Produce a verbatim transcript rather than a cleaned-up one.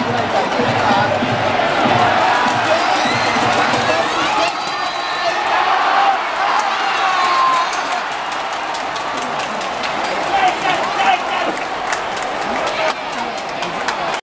ぐらいから来てるか。